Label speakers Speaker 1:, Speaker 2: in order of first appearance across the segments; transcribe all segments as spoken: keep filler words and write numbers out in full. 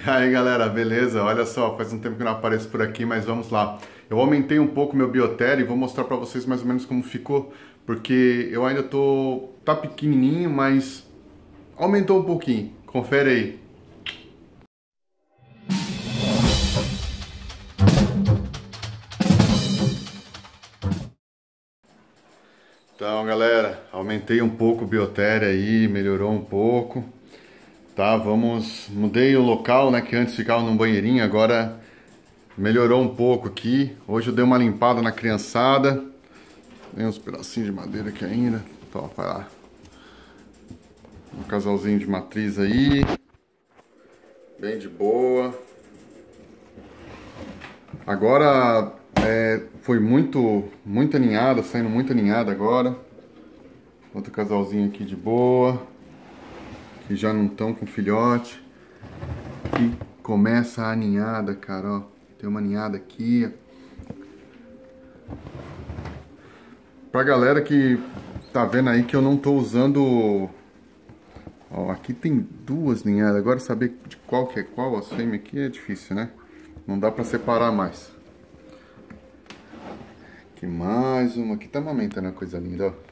Speaker 1: E aí galera, beleza? Olha só, faz um tempo que eu não apareço por aqui, mas vamos lá. Eu aumentei um pouco meu biotério e vou mostrar pra vocês mais ou menos como ficou, porque eu ainda tô... tá pequenininho, mas aumentou um pouquinho. Confere aí. Então galera, aumentei um pouco o biotério aí, melhorou um pouco. Tá, vamos... Mudei o local, né, que antes ficava num banheirinho, agora... Melhorou um pouco aqui. Hoje eu dei uma limpada na criançada. Tem uns pedacinhos de madeira aqui ainda. Então, vai lá. Um casalzinho de matriz aí. Bem de boa. Agora é, foi muito, muito aninhada, saindo muito aninhada agora. Outro casalzinho aqui de boa. Que já não estão com filhote. Que começa a aninhada, cara, ó. Tem uma ninhada aqui. Pra galera que tá vendo aí que eu não tô usando... Ó, aqui tem duas ninhadas. Agora saber de qual que é qual, a fêmea aqui é difícil, né? Não dá pra separar mais. Aqui mais uma. Aqui tá amamentando, uma coisa linda, ó.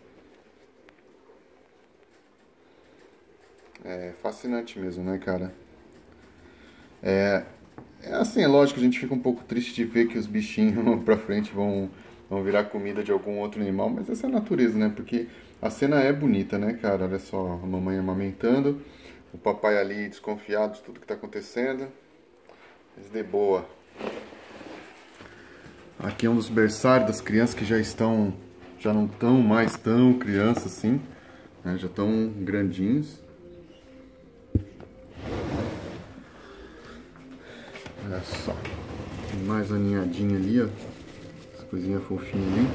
Speaker 1: É fascinante mesmo, né, cara? É... É assim, é lógico, a gente fica um pouco triste de ver que os bichinhos pra frente vão, vão virar comida de algum outro animal, mas essa é a natureza, né? Porque a cena é bonita, né, cara? Olha só, a mamãe amamentando, o papai ali desconfiado de tudo que tá acontecendo, mas de boa. Aqui é um dos berçários das crianças que já estão, já não estão mais tão crianças assim, né? Já estão grandinhos. Olha só, tem mais aninhadinha ali, ó, as coisinhas fofinhas ali.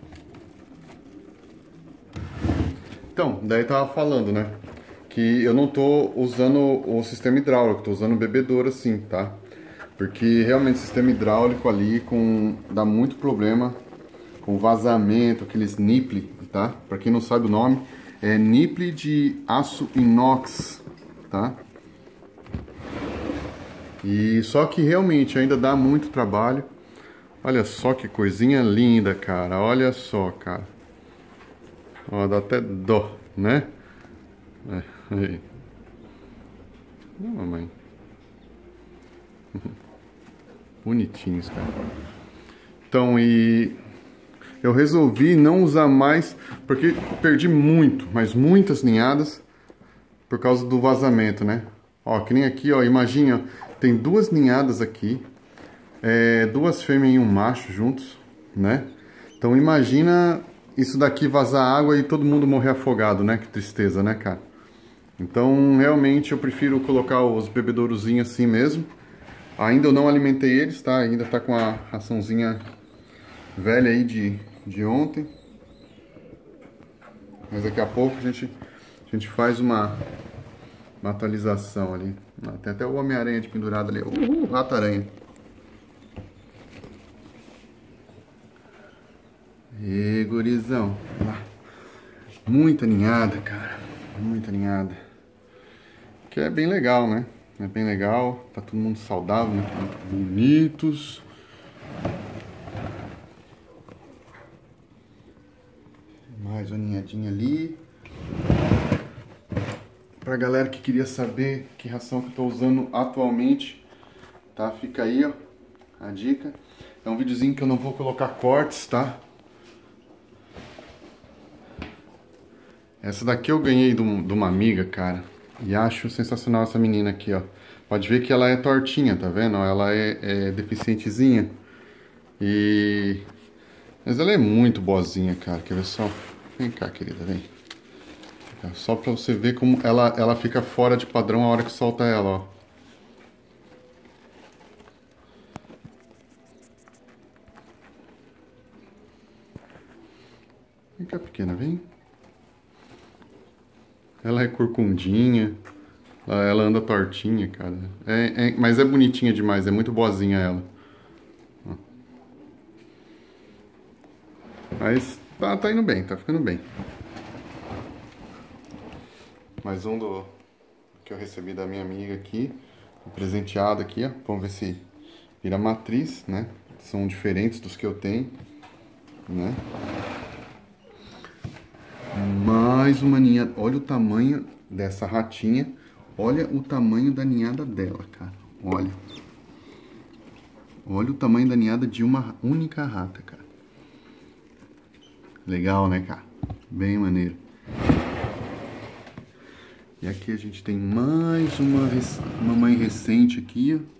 Speaker 1: Então, daí eu tava falando, né, que eu não tô usando o sistema hidráulico, tô usando o bebedouro assim, tá? Porque realmente o sistema hidráulico ali com, dá muito problema com vazamento, aqueles nipple, tá? Pra quem não sabe o nome, é nipple de aço inox, tá? E só que realmente ainda dá muito trabalho. Olha só que coisinha linda, cara. Olha só, cara. Ó, dá até dó, né? É, aí. Não, mamãe. Bonitinhos, cara. Então, e eu resolvi não usar mais, porque perdi muito, mas muitas ninhadas por causa do vazamento, né? Ó, que nem aqui, ó, imagina, tem duas ninhadas aqui, é, duas fêmeas e um macho juntos, né? Então imagina isso daqui vazar água e todo mundo morrer afogado, né? Que tristeza, né, cara? Então realmente eu prefiro colocar os bebedourozinhos assim mesmo. Ainda eu não alimentei eles, tá? Ainda tá com a raçãozinha velha aí de, de ontem. Mas daqui a pouco a gente, a gente faz uma... uma atualização ali. Tem até o Homem-Aranha de pendurado ali. Uhul, Rata-Aranha. E gurizão. Muita ninhada, cara. Muita ninhada. Que é bem legal, né? É bem legal. Tá todo mundo saudável, né? Muito bonitos. Mais uma ninhadinha ali. Pra galera que queria saber que ração que eu tô usando atualmente, tá? Fica aí, ó, a dica. É um videozinho que eu não vou colocar cortes, tá? Essa daqui eu ganhei de, um, de uma amiga, cara. E acho sensacional essa menina aqui, ó. Pode ver que ela é tortinha, tá vendo? Ela é, é deficientezinha. E... Mas ela é muito boazinha, cara. Quer ver só? Vem cá, querida, vem. Só pra você ver como ela, ela fica fora de padrão a hora que solta ela, ó. Vem cá, pequena, vem. Ela é corcundinha. Ela, ela anda tortinha, cara. É, é, mas é bonitinha demais, é muito boazinha ela. Ó. Mas tá, tá indo bem, tá ficando bem. Mais um do que eu recebi da minha amiga aqui. presenteado aqui, ó. Vamos ver se vira matriz, né? São diferentes dos que eu tenho, né? Mais uma ninhada. Olha o tamanho dessa ratinha. Olha o tamanho da ninhada dela, cara. Olha. Olha o tamanho da ninhada de uma única rata, cara. Legal, né, cara? Bem maneiro. E aqui a gente tem mais uma mamãe recente aqui, ó.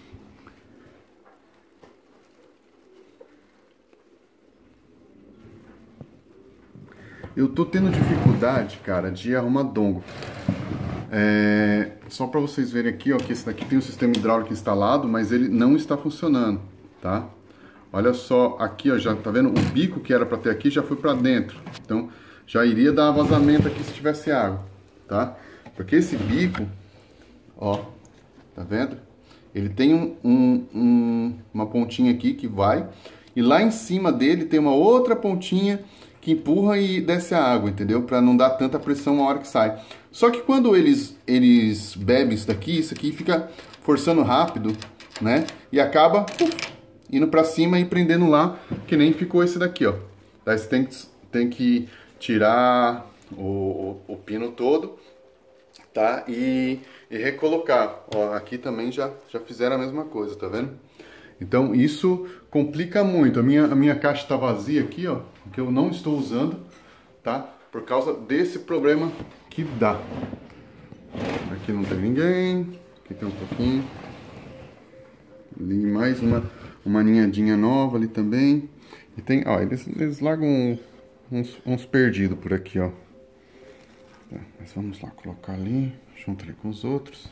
Speaker 1: Eu tô tendo dificuldade, cara, de arrumar dongo. É... Só para vocês verem aqui, ó, que esse daqui tem o sistema hidráulico instalado, mas ele não está funcionando, tá? Olha só, aqui, ó, já tá vendo? O bico que era para ter aqui já foi para dentro. Então, já iria dar vazamento aqui se tivesse água, tá? Porque esse bico, ó, tá vendo? Ele tem um, um, um, uma pontinha aqui que vai, e lá em cima dele tem uma outra pontinha que empurra e desce a água, entendeu? Para não dar tanta pressão na hora que sai. Só que quando eles, eles bebem isso daqui, isso aqui fica forçando rápido, né? E acaba uf, indo para cima e prendendo lá, que nem ficou esse daqui, ó. Daí você tem, tem que tirar o, o, o pino todo, tá? E, e recolocar. Ó, aqui também já, já fizeram a mesma coisa, tá vendo? Então isso complica muito. A minha, a minha caixa está vazia aqui, ó, que eu não estou usando, tá? Por causa desse problema que dá. Aqui não tem ninguém. Aqui tem um pouquinho. Ali mais uma, uma ninhadinha nova ali também. E tem, ó, eles, eles largam uns, uns perdidos por aqui, ó. Tá, mas vamos lá colocar ali, junto ali com os outros.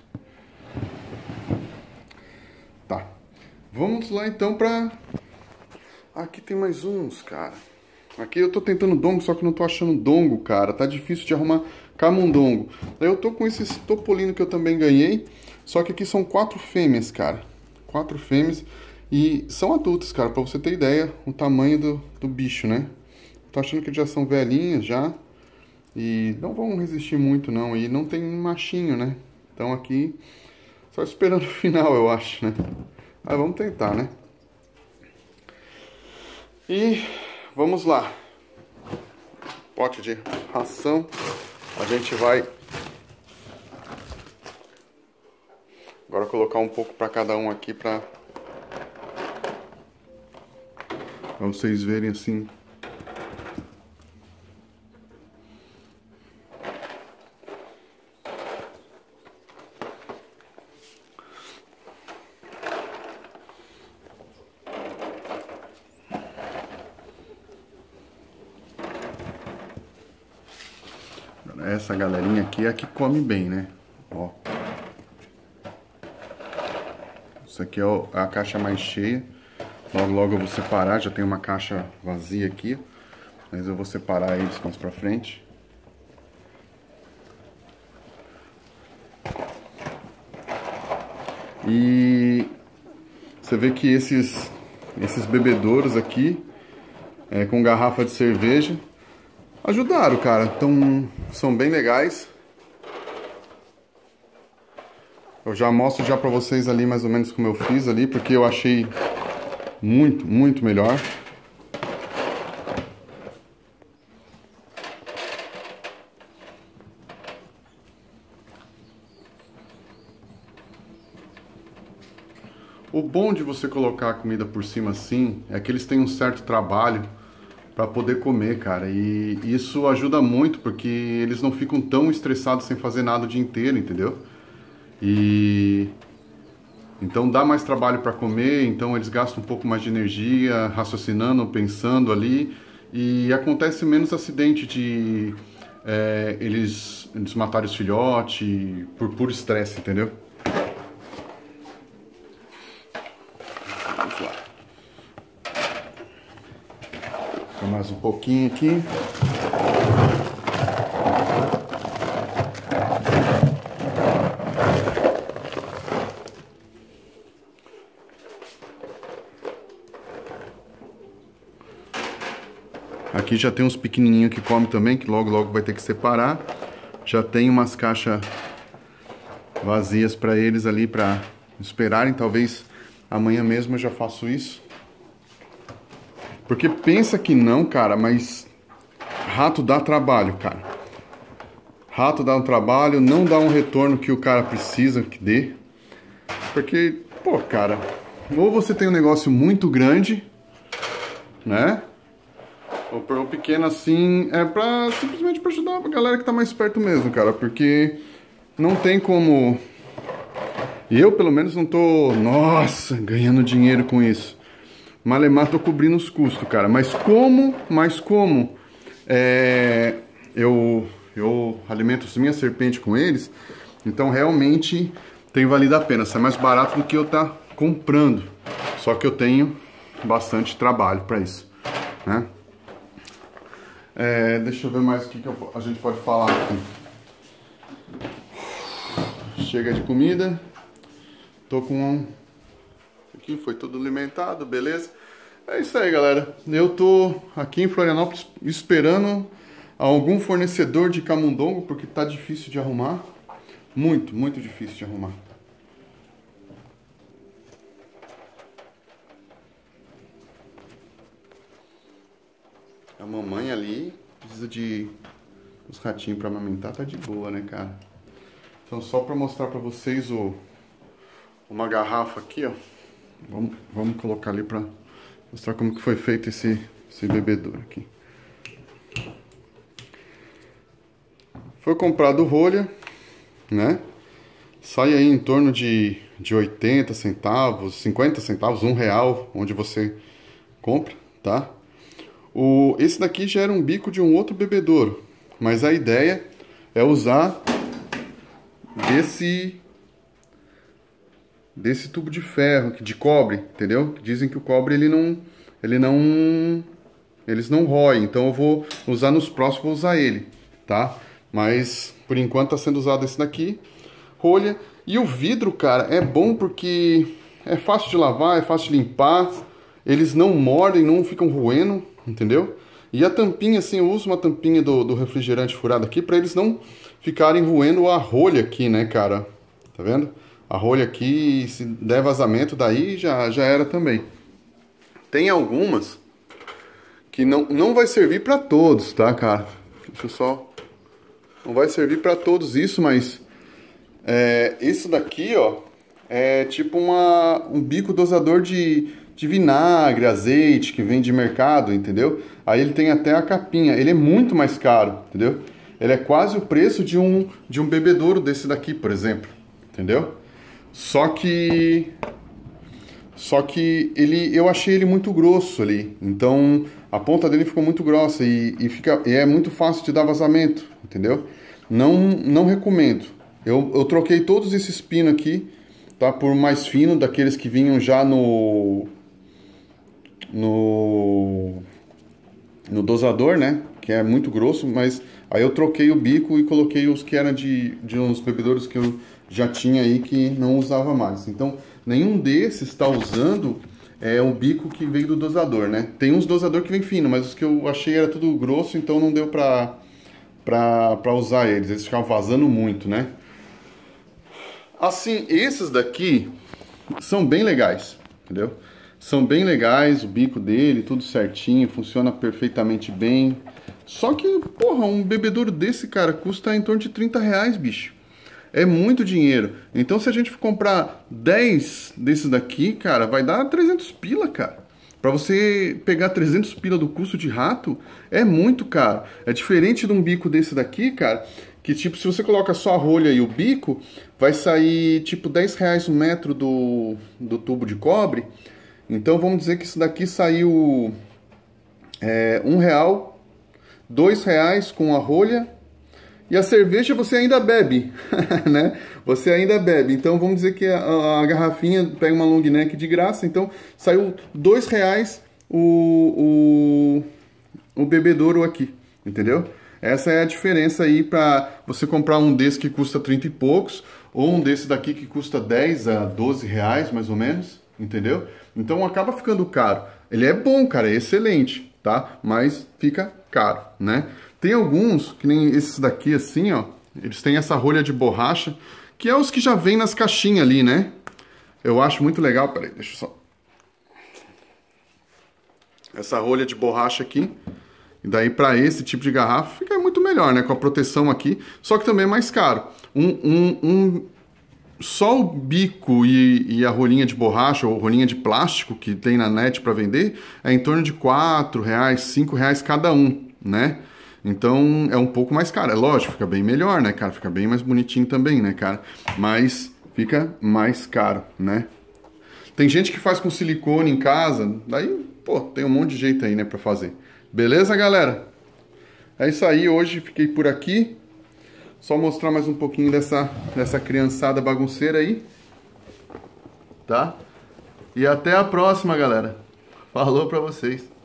Speaker 1: Tá. Vamos lá então pra... Aqui tem mais uns, cara. Aqui eu tô tentando dongo, só que não tô achando dongo, cara. Tá difícil de arrumar camundongo. Daí eu tô com esses topolino que eu também ganhei. Só que aqui são quatro fêmeas, cara. Quatro fêmeas. E são adultos, cara. Pra você ter ideia, o tamanho do, do bicho, né? Tô achando que eles já são velhinhas, já. E não vão resistir muito, não. E não tem machinho, né? Então aqui... Só esperando o final, eu acho, né? Mas vamos tentar, né? E vamos lá. Pote de ração. A gente vai agora colocar um pouco para cada um aqui para para vocês verem assim. Essa galerinha aqui é a que come bem, né? Ó. Isso aqui é a caixa mais cheia. Logo, logo eu vou separar. Já tem uma caixa vazia aqui. Mas eu vou separar eles mais pra frente. E você vê que esses, esses bebedouros aqui, é, com garrafa de cerveja, ajudaram, cara. Então, são bem legais. Eu já mostro já pra vocês ali mais ou menos como eu fiz ali, porque eu achei muito, muito melhor. O bom de você colocar a comida por cima assim é que eles têm um certo trabalho para poder comer, cara, e isso ajuda muito porque eles não ficam tão estressados sem fazer nada o dia inteiro, entendeu? E então dá mais trabalho para comer, então eles gastam um pouco mais de energia raciocinando, pensando ali, e acontece menos acidente de é, eles, eles matarem os filhotes por puro estresse, entendeu? Vamos lá. Mais um pouquinho aqui. Aqui já tem uns pequenininhos que come também, que logo logo vai ter que separar. Já tem umas caixas vazias para eles ali, para esperarem. Talvez amanhã mesmo eu já faço isso. Porque pensa que não, cara, mas rato dá trabalho, cara. Rato dá um trabalho, não dá um retorno que o cara precisa que dê. Porque, pô, cara, ou você tem um negócio muito grande, né? Ou, ou pequeno assim, é pra simplesmente pra ajudar a galera que tá mais perto mesmo, cara. Porque não tem como... Eu, pelo menos, não tô, nossa, ganhando dinheiro com isso. Malemar tô cobrindo os custos, cara. Mas como, mas como é, eu, eu alimento as minhas serpentes com eles, então realmente tem valido a pena. Isso é mais barato do que eu tá comprando. Só que eu tenho bastante trabalho para isso, né? É, deixa eu ver mais o que, que eu, a gente pode falar aqui. Chega de comida. Tô com um... Aqui foi tudo alimentado, beleza? É isso aí, galera. Eu tô aqui em Florianópolis esperando algum fornecedor de camundongo, porque tá difícil de arrumar. Muito, muito difícil de arrumar. A mamãe ali precisa de os ratinhos pra amamentar, tá de boa, né, cara? Então, só pra mostrar pra vocês o... uma garrafa aqui, ó. Vamos, vamos colocar ali pra mostrar como que foi feito esse, esse bebedouro aqui. Foi comprado rolha, né? Sai aí em torno de, de oitenta centavos, cinquenta centavos, um real, onde você compra, tá? O, esse daqui já era um bico de um outro bebedouro, mas a ideia é usar desse... desse tubo de ferro, de cobre, entendeu? Dizem que o cobre ele não, ele não, eles não roem, então eu vou usar nos próximos, vou usar ele, tá? Mas por enquanto tá sendo usado esse daqui, rolha. E o vidro, cara, é bom porque é fácil de lavar, é fácil de limpar, eles não mordem, não ficam roendo, entendeu? E a tampinha, assim, eu uso uma tampinha do, do refrigerante furado aqui para eles não ficarem roendo a rolha aqui, né, cara? Tá vendo? A rolha aqui, se der vazamento daí, já, já era também. Tem algumas que não, não vai servir para todos, tá, cara? Deixa eu só... Não vai servir para todos isso, mas... É, isso daqui, ó, é tipo uma, um bico dosador de, de vinagre, azeite, que vem de mercado, entendeu? Aí ele tem até a capinha. Ele é muito mais caro, entendeu? Ele é quase o preço de um, de um bebedouro desse daqui, por exemplo. Entendeu? Só que só que ele eu achei ele muito grosso ali, então a ponta dele ficou muito grossa e, e fica e é muito fácil de dar vazamento, entendeu? Não não recomendo. Eu, eu troquei todos esses pinos aqui, tá, por mais fino, daqueles que vinham já no no no dosador, né? Que é muito grosso, mas aí eu troquei o bico e coloquei os que eram de de uns bebedouros que eu já tinha aí que não usava mais. Então, nenhum desses está usando é, o bico que veio do dosador, né? Tem uns dosador que vem fino, mas os que eu achei era tudo grosso, então não deu pra, pra, pra usar eles. Eles ficavam vazando muito, né? Assim, esses daqui são bem legais, entendeu? São bem legais, o bico dele, tudo certinho, funciona perfeitamente bem. Só que, porra, um bebedouro desse, cara, custa em torno de trinta reais, bicho. É muito dinheiro. Então, se a gente for comprar dez desses daqui, cara, vai dar trezentos pila, cara. Pra você pegar trezentos pila do custo de rato, é muito caro. É diferente de um bico desse daqui, cara, que tipo, se você coloca só a rolha e o bico, vai sair tipo dez reais o metro do, do tubo de cobre. Então, vamos dizer que isso daqui saiu é, um real, dois reais com a rolha. E a cerveja você ainda bebe, né? Você ainda bebe. Então vamos dizer que a, a garrafinha pega uma long neck de graça. Então saiu dois reais o, o, o bebedouro aqui, entendeu? Essa é a diferença aí para você comprar um desse que custa trinta e poucos, ou um desse daqui que custa dez a doze reais, mais ou menos, entendeu? Então acaba ficando caro. Ele é bom, cara, é excelente, tá? Mas fica caro, né? Tem alguns, que nem esses daqui assim, ó, eles têm essa rolha de borracha, que é os que já vem nas caixinhas ali, né? Eu acho muito legal, peraí, deixa eu só... Essa rolha de borracha aqui, e daí para esse tipo de garrafa fica muito melhor, né? Com a proteção aqui, só que também é mais caro. Um, um, um... Só o bico e, e a rolinha de borracha ou rolinha de plástico que tem na net para vender é em torno de quatro reais, cinco reais cada um, né? Então é um pouco mais caro. É lógico, fica bem melhor, né, cara? Fica bem mais bonitinho também, né, cara? Mas fica mais caro, né? Tem gente que faz com silicone em casa, daí, pô, tem um monte de jeito aí, né, pra fazer. Beleza, galera? É isso aí, hoje fiquei por aqui. Só mostrar mais um pouquinho dessa, dessa criançada bagunceira aí. Tá? E até a próxima, galera. Falou pra vocês.